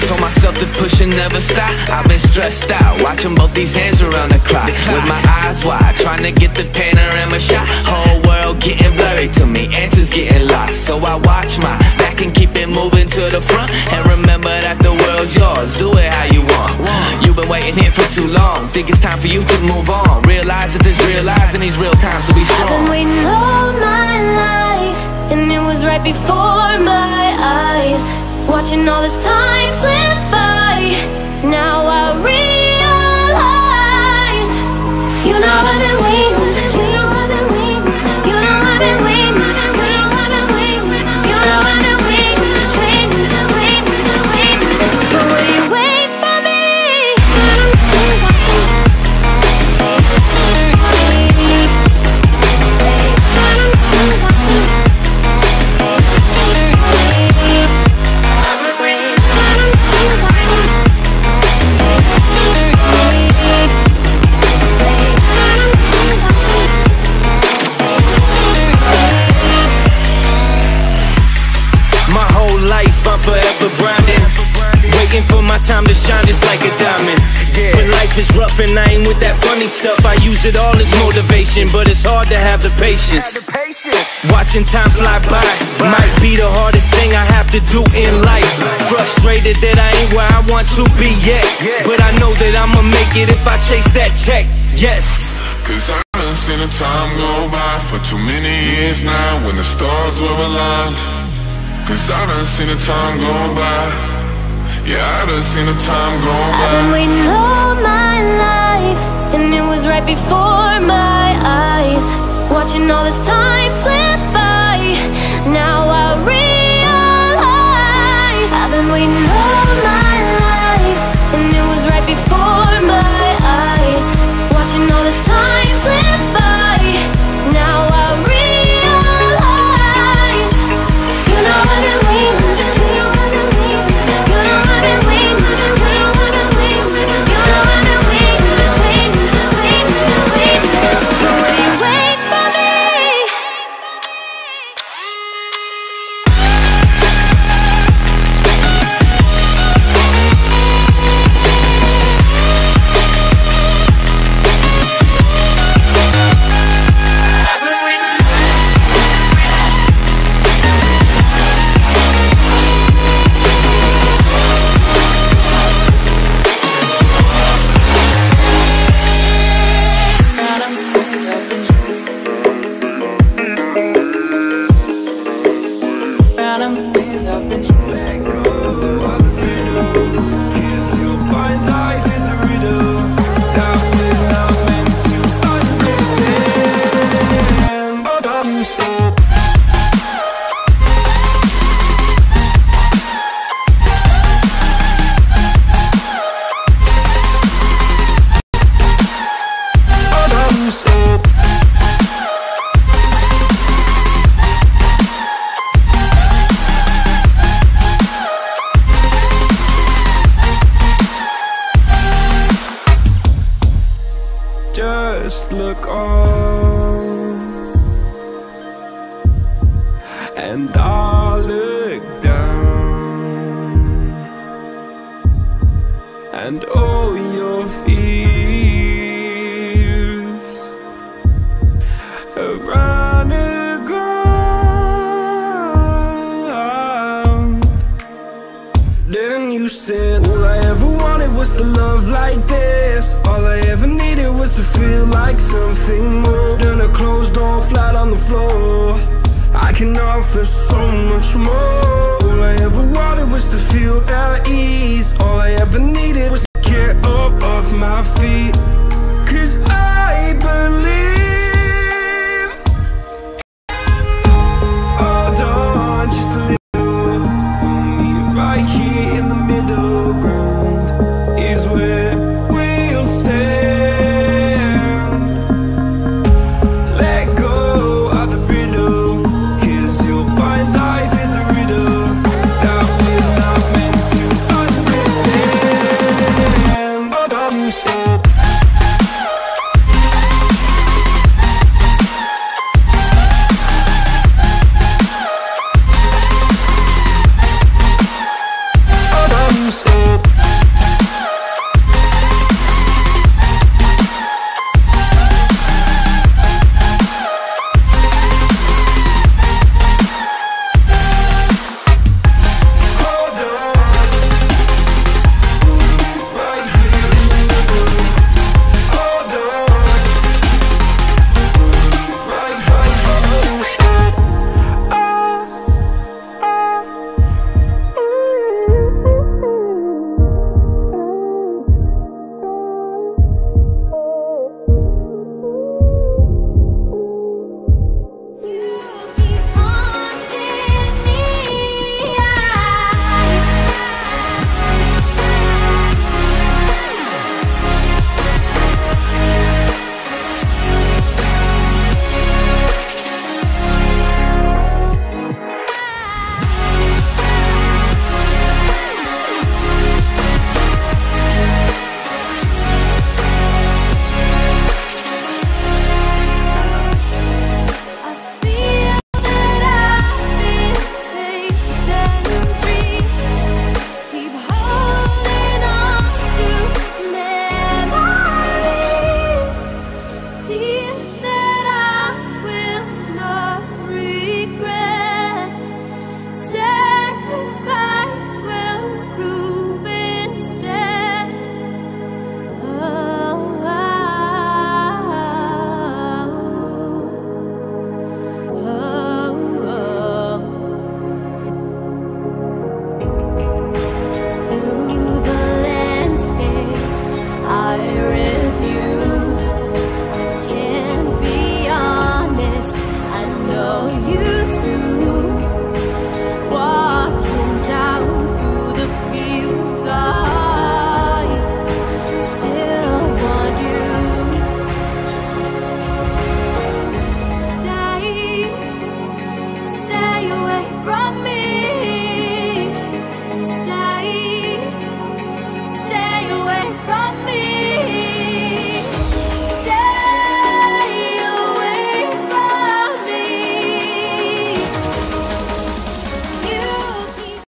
told myself to push and never stop. I've been stressed out, watching both these hands around the clock, with my eyes wide, trying to get the panorama shot. Whole world getting blurry to me, answers getting lost. So I watch my back and keep it moving to the front, and remember that the world's yours, do it how you want. You've been waiting here for too long, think it's time for you to move on. Realize that there's realize in these real times to be strong. I've been waiting all my life, and it was right before my eyes, watching all this time slip by. Now I realize, you know I've been waiting, you know I've been waiting, you know I've been waiting, you know I've been waiting, you know I've been waiting, waiting, waiting. But will you wait for me? Forever grinding, waiting for my time to shine just like a diamond. When life is rough and I ain't with that funny stuff, I use it all as motivation, but it's hard to have the patience. Watching time fly by might be the hardest thing I have to do in life. Frustrated that I ain't where I want to be yet, but I know that I'ma make it if I chase that check. Yes. Cause I done seen the time go by for too many years now, when the stars were aligned. Cause I done seen the time go by. Yeah, I done seen the time go by. I've been waiting all my life, and it was right before my eyes, watching all this time slip by. Now I realize, I've been waiting all my life, and it was right before my eyes, watching all this time slip by. Now I realize, you know I've been waiting, you know I've been waiting, you know I've been waiting, you know I've been waiting, you know I've been waiting, waiting. But will you wait for me? Just look on, and I'll look down, and all your fears have run aground. Then you said, all I ever wanted was to love like this. All I ever needed was to feel like something more than a closed door flat on the floor. I can offer so much more. All I ever wanted was to feel at ease. All I ever needed was to get up off my feet. Cause I believe, hold on just a little, we'll meet right here in the middle ground is where we'll stand. Let go of the brittle, cause you'll find life is a riddle that we're not meant to understand. But I'm so away from me.